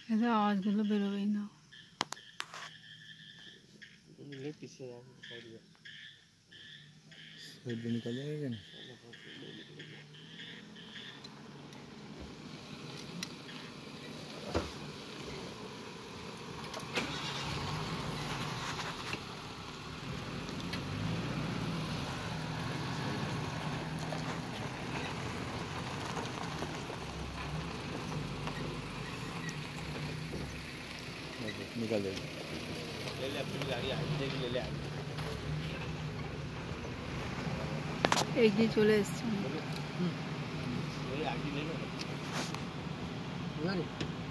ऐसा आवाज़গুলো বেরোবেই না। ले पीछे यार साइड में साइड में निकल जाएगा क्या? निकल जाएगी। ले ले अपनी गाड़ी आगे देख ले ले आगे এগিয়ে চলে এসছে। आगे ले लो